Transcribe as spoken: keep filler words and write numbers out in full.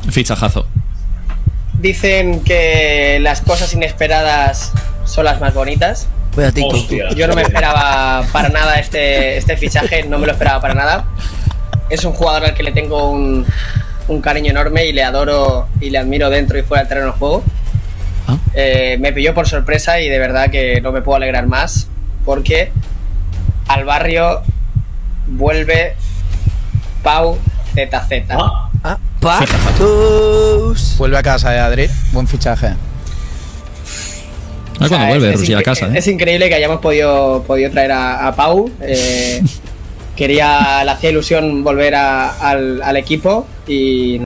Fichajazo. Dicen que las cosas inesperadas son las más bonitas. Pues TikTok. Yo no me esperaba para nada este, este fichaje, no me lo esperaba para nada. Es un jugador al que le tengo un, un cariño enorme y le adoro y le admiro dentro y fuera del terreno de juego. ¿Ah? Eh, me pilló por sorpresa y de verdad que no me puedo alegrar más porque al barrio vuelve Pau Z Z. ¿Ah? ¿Ah? Pactos. Vuelve a casa, eh, Adri. Buen fichaje. Ah, cuando vuelve Rusia a casa, ¿eh? Es increíble que hayamos podido, podido traer a, a Pau. Eh, quería, le hacía ilusión volver a, al, al equipo y